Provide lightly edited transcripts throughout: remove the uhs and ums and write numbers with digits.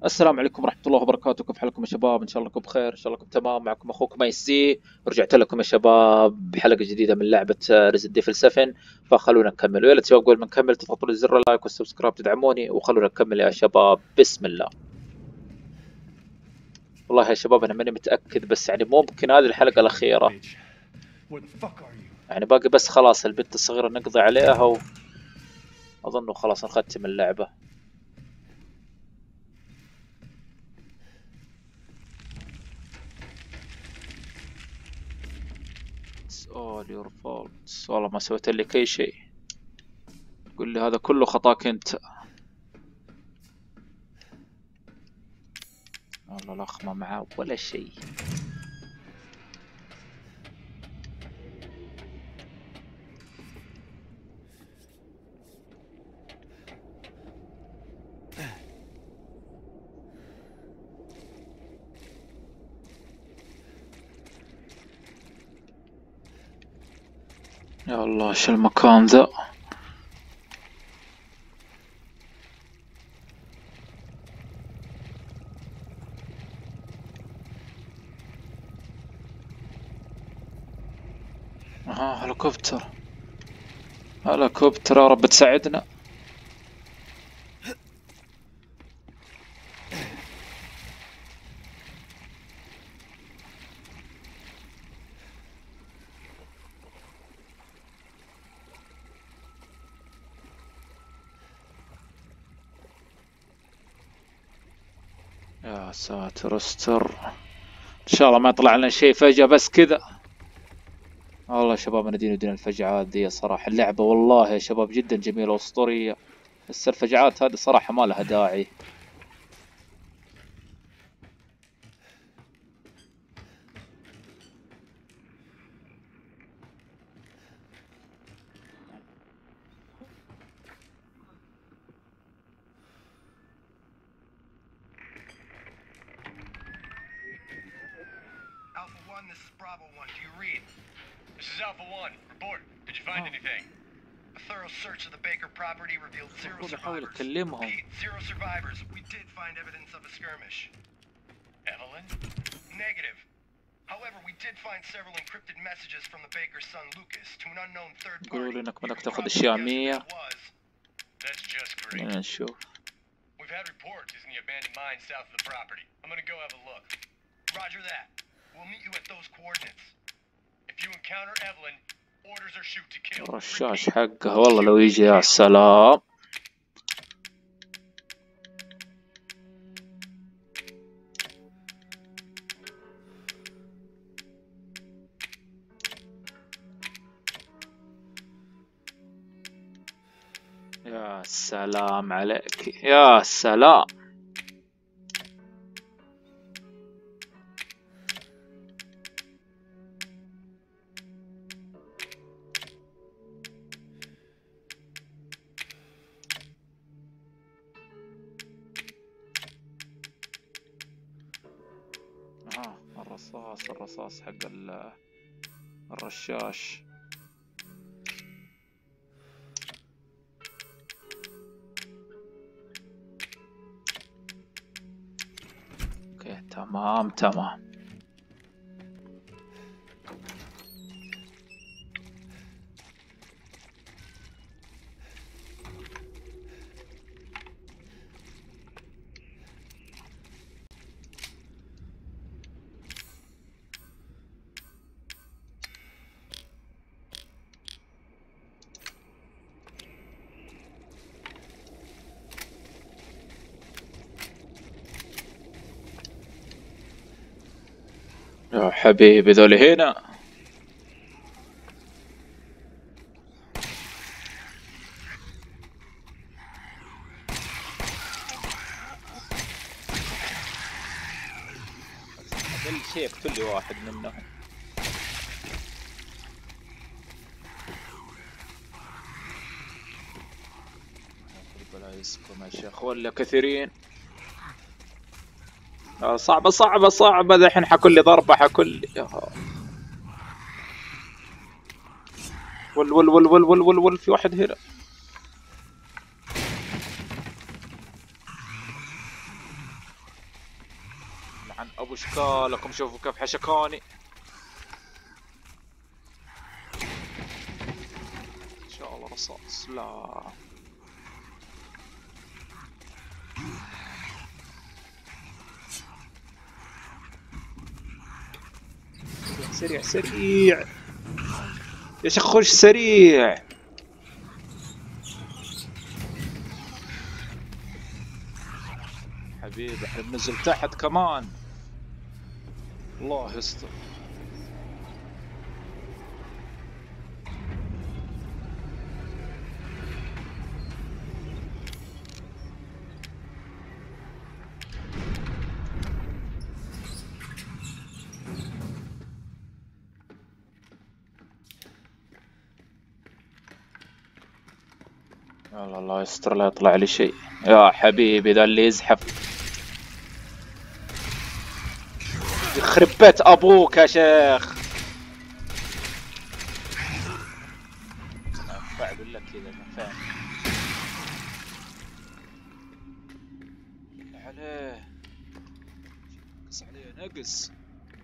السلام عليكم ورحمة الله وبركاته. كيف حالكم يا شباب؟ إن شاء الله انكم بخير، إن شاء الله انكم تمام. معكم أخوكم مايس زي. رجعت لكم يا شباب بحلقة جديدة من لعبة ريزد ديفل 7. فخلونا نكمل، ويا شباب قبل ما نكمل تضغطوا لي زر اللايك والسبسكرايب تدعموني، وخلونا نكمل يا شباب. بسم الله. والله يا شباب أنا ماني متأكد، بس يعني ممكن هذه الحلقة الأخيرة، يعني باقي بس خلاص البنت الصغيرة نقضي عليها وأظن خلاص نختم اللعبة. It's all your fault. والله ما سويت لك أي شيء. قل لي هذا كله خطاك أنت. والله الأخ ما معاه ولا شيء. يا الله ايش المكان ذا. هليكوبتر. هليكوبتر يا رب تساعدنا. يا ساتر استر، ان شاء الله ما يطلع لنا شيء فجأة بس كذا. والله يا شباب انا دين الفجعات دي صراحة. اللعبة والله يا شباب جدا جميلة واسطورية، بس الفجعات هذه صراحة ما لها داعي. Alpha 1, this is Bravo 1. Do you read? This is Alpha 1. Report. Did you find anything? A thorough search of the Baker property revealed zero survivors. Repeat, zero survivors. We did find evidence of a skirmish. Evelyn? Negative. However, we did find several encrypted messages from the Baker's son Lucas to an unknown third party. يقولوا لي انك بدك تاخذ اشياء 100. That's just great. خلينا نشوف. We've had reports in the abandoned mine south of the property. I'm gonna go have a look. Roger that. We'll meet you at those coordinates. If you encounter Evelyn, orders are shoot to kill. الرشاش حقه والله لو يجي يا سلام. يا سلام عليك يا سلام. الرصاص حق الرشاش. اوكي تمام. يا حبيبي ذول هنا. اقل شيء اقتل لي واحد منهم. بلا يسكم يا شيخ ولا كثيرين. صعبة ذحين حكل لي ضربة حكل لي. ول في واحد هنا. عن ابو اشكالكم، شوفوا كيف حشكوني. ان شاء الله رصاص. لا سريع سريع يا شيخ، خش سريع. حبيبي احنا بننزل تحت كمان. الله يستر. والله الله يستر لا يطلع لي شيء. يا حبيبي ذا اللي يزحف. يخرب بيت ابوك يا شيخ. نفع بالله كذا نفع عليه. نقص عليه نقص.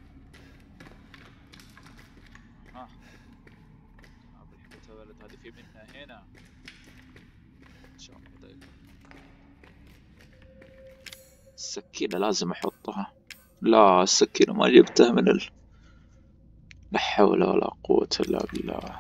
ها بالحبة ولد هذه في منها هنا ان شاء الله. دايما السكينة لازم احطها. لا السكينة ما جبتها من لا حول ولا قوة الا بالله.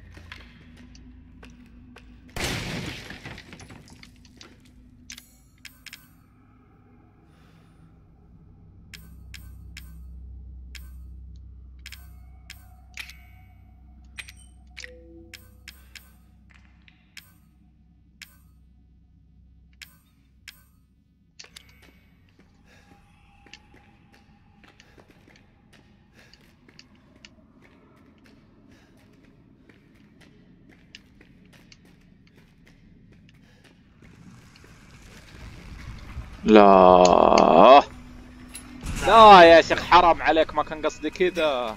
لا لا يا شيخ حرام عليك، ما كان قصدي كذا.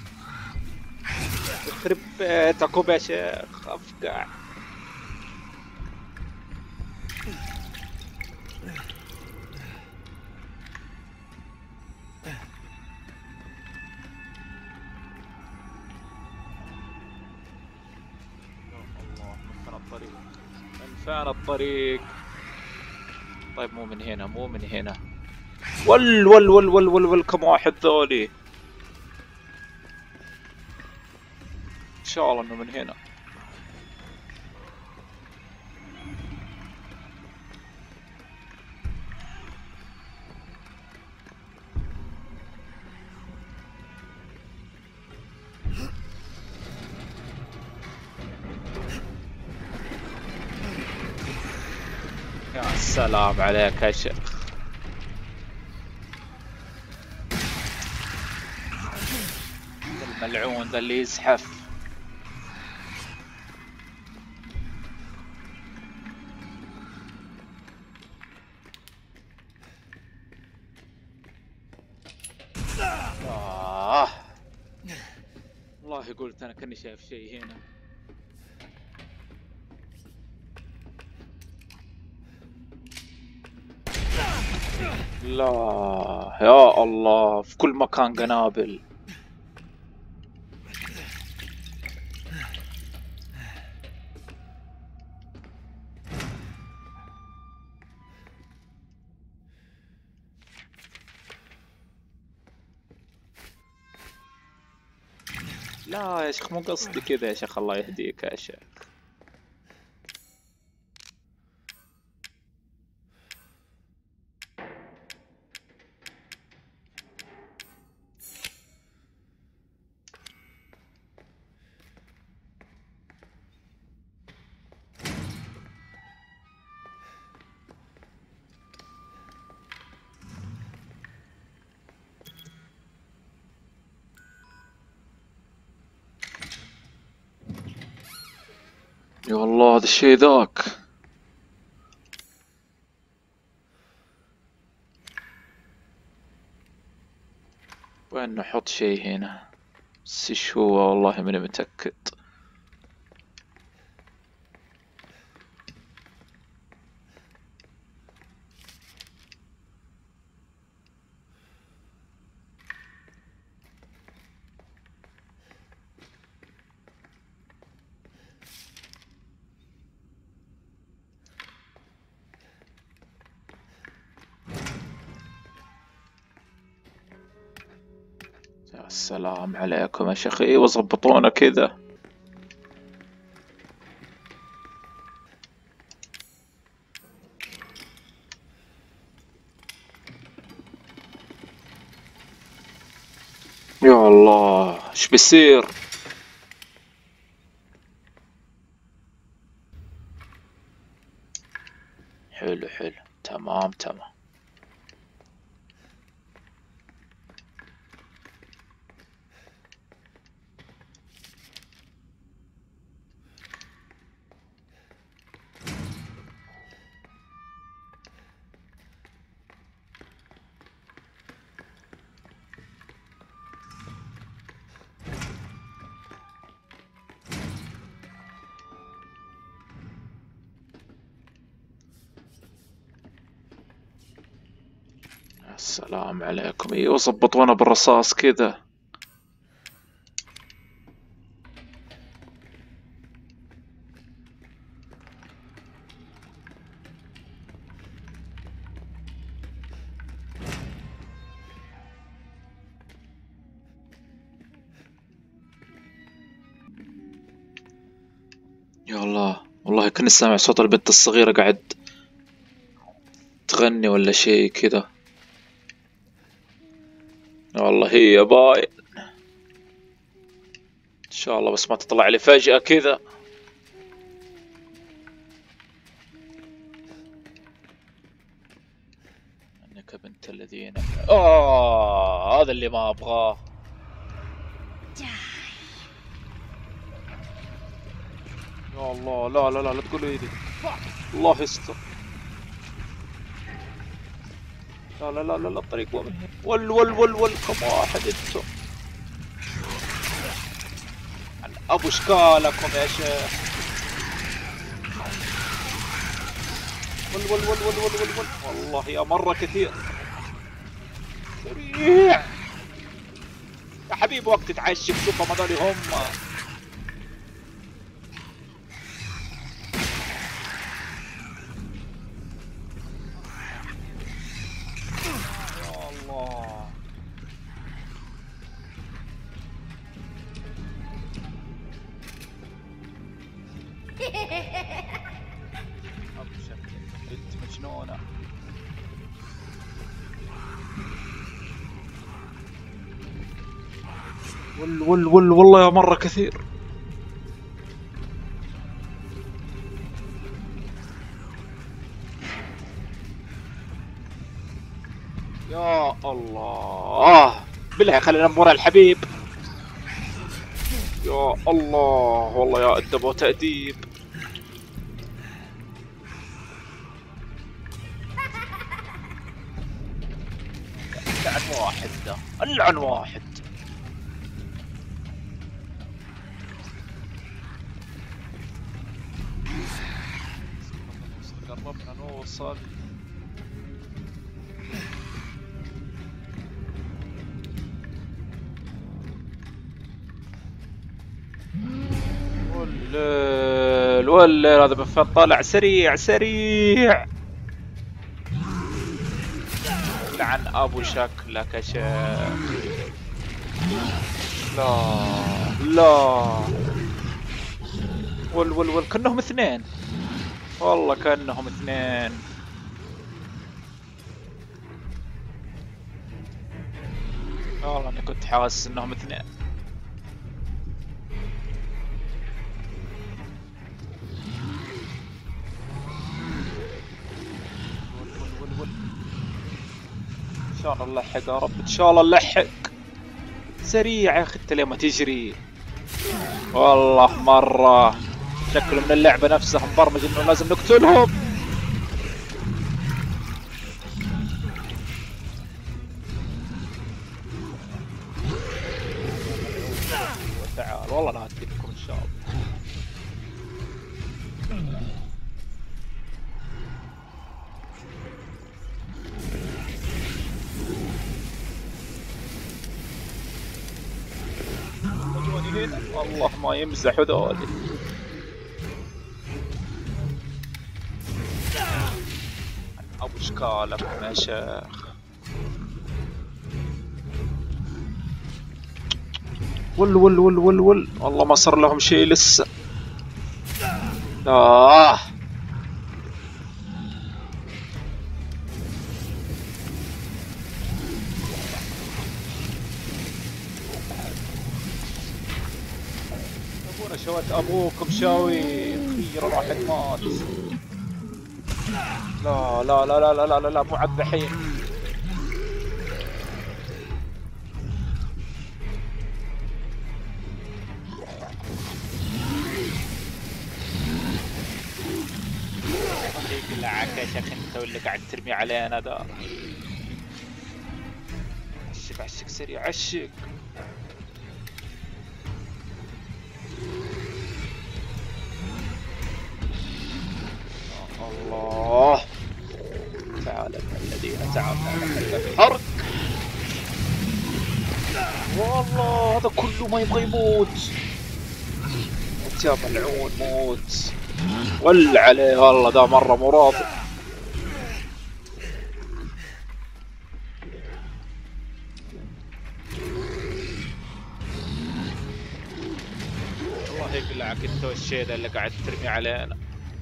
يخرب بيتك يا شيخ افقع. الله من فين الطريق؟ من فين الطريق؟ طيب مو من هنا مو من هنا. ول ول ول ول ول ول كم واحد ذولي. ان شاء الله انه من هنا. يا سلام عليك يا شيخ. الملعون ذا اللي يزحف. والله قلت انا كاني شايف شيء هنا. لا يا الله في كل مكان قنابل. لا يا شيخ مو قصدي كذا يا شيخ، الله يهديك يا شيخ. يا والله هذا الشيء ذاك. وين نحط شيء هنا؟ بس ايش هو والله ماني متأكد. السلام عليكم يا شيخ. ايوه ظبطونا كذا. يا الله ايش بيصير؟ حلو حلو، تمام تمام. السلام عليكم. ايوه ظبطونا بالرصاص كذا. يا الله، والله كني سامع صوت البنت الصغيرة قاعد تغني ولا شيء كذا. والله هي باين ان شاء الله، بس ما تطلع لي فجأة كذا. انك بنت الذين. هذا اللي ما ابغاه. يا الله، لا لا لا لا تقولوا ايدي. الله يستر. لا لا لا لا الطريق وين؟ ول كم واحد انتم. ابو اشكالكم يا شيخ. ول والله يا مرة كثير. سريع يا حبيبي، وقت تعشق. شوفهم هذول هم. يا الله. بنت مجنونة. ول والله يا مرة كثير. يا الله بالله خلينا نمر الحبيب. يا الله والله يا أدب وتأديب. اللعن واحد ده، اللعن واحد. قربنا نوصل. والليل هذا بفن طالع سريع سريع. لعن ابو شكلك يا شيخ. لا لا. ول كأنهم اثنين. والله كأنهم اثنين. والله اني كنت حاسس انهم اثنين. ان شاء الله نلحق يا رب، ان شاء الله نلحق. سريع يا اخي انت ليه ما تجري؟ والله مرة شكله من اللعبة نفسها مبرمج انه لازم نقتلهم. تعال والله لا ادرككم ان شاء الله. والله ما يمزح ذولي. ابو اشكالكم يا شيخ. ول ول ول ول ول، والله ما صار لهم شيء لسه. آه أبونا شوت أبوكم شاوي، أخيرا واحد مات. لا لا لا لا لا لا لا, لا مو عاد الحين. عكش يا اخي انت واللي قاعد ترمي علينا ده. عشق عشق سريع عشق. الله تعال الذين تعالوا الحرق. والله هذا كله ما يبغى يموت. يا ملعون موت. ولع عليه والله ده مرة مو راضي. الله يقلعك انت والشيء اللي قاعد ترمي علينا.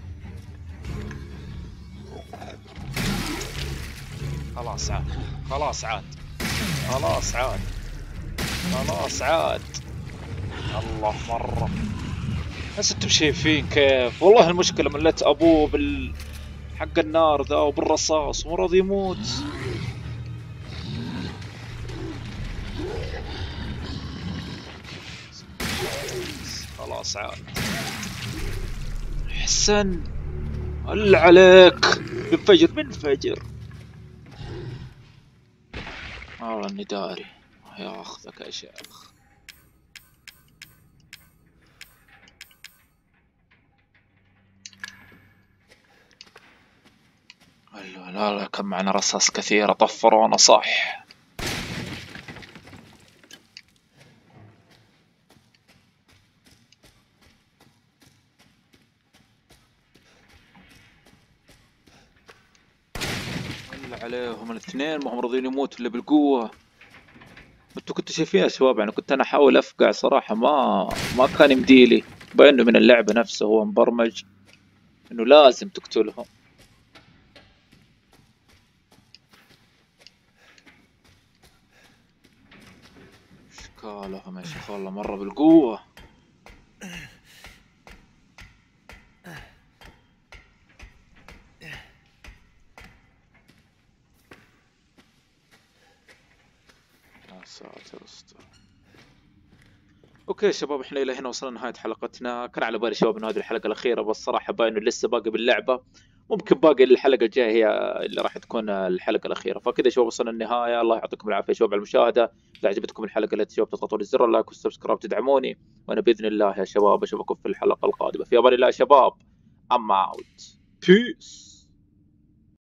خلاص عاد خلاص عاد خلاص عاد خلاص عاد. الله مرة بس انتم شايفين كيف والله المشكلة ملت ابوه حق النار ذا وبالرصاص مو راضي يموت. خلاص عاد حسن هل عليك بنفجر بنفجر. والله اني داري ياخذك يا شيخ. لا لا كان معنا رصاص كثيرة طفرونا صح. ولا عليهم الاثنين ما هم راضيين يموتوا الا بالقوة. انتوا كنتوا شايفين يا شباب يعني كنت انا احاول افقع صراحة ما كان يمديلي. بانه من اللعبة نفسه هو مبرمج انه لازم تقتلهم. اشكالهم يا شيخ والله مرة بالقوة. يا ساتر استر. اوكي شباب احنا الى هنا وصلنا نهاية حلقتنا. كان على بالي شباب انه هذه الحلقة الأخيرة بس صراحة باين انه لسه باقي باللعبة. ممكن باقي الحلقة الجاية هي اللي راح تكون الحلقة الأخيرة. فكذا شباب وصلنا النهاية. الله يعطيكم العافية شباب على المشاهدة. إذا عجبتكم الحلقة لا تنسوا تضغطوا لي زر اللايك والسبسكرايب تدعموني. وأنا بإذن الله يا شباب أشوفكم في الحلقة القادمة. في أمان الله يا شباب. I'm out. Peace.